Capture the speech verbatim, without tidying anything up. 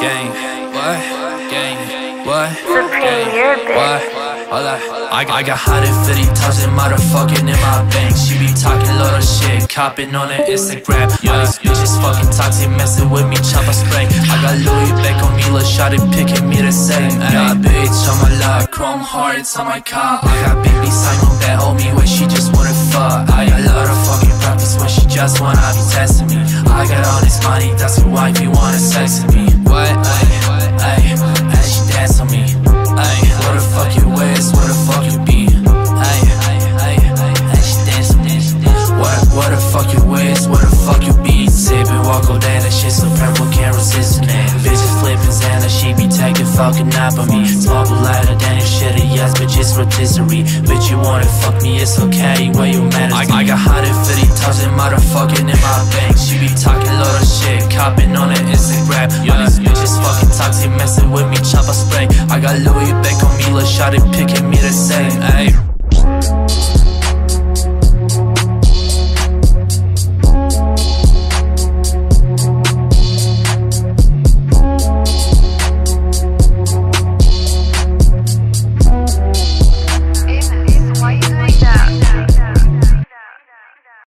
Gang, what? Gang, what? Supreme, you're a bitch. What? Hold up. I, I got one hundred fifty thousand motherfucking in my bank. She be talking little shit, copping on her Instagram. All these bitches fucking toxic, messing with me, chopper spray. I got Louis back on me, little shawty picking me the same. Got a bitch on my lap, chrome hearts on my car. I got big beside my bed, hold me where she just wanna fuck. I got a lot of fucking practice when she just wanna be testing me. I got all this money, that's her wife, you wanna sex with me. What? Ay, ay, ay, she dance on me. Ay, where the fuck you is, where the fuck you be? Ay, ay, ay, ay, she dance on me. Where, where the fuck you is, where the fuck you be? Sippin', walk all day, that shit so purple, can't resist it. Bitches flippin' Xana, she be taking fucking nap on me. Smoke a lighter than your shit, yes, bitch, it's rotisserie. Bitch, you wanna fuck me, it's okay, where you mad at me? I got one hundred fifty thousand motherfucking in my bank. She be talking little shit, copping on her Instagram. All these bitches fucking toxic, messing with me, chopper spray. I got Louis back on me, little shawty picking me the same, ayy.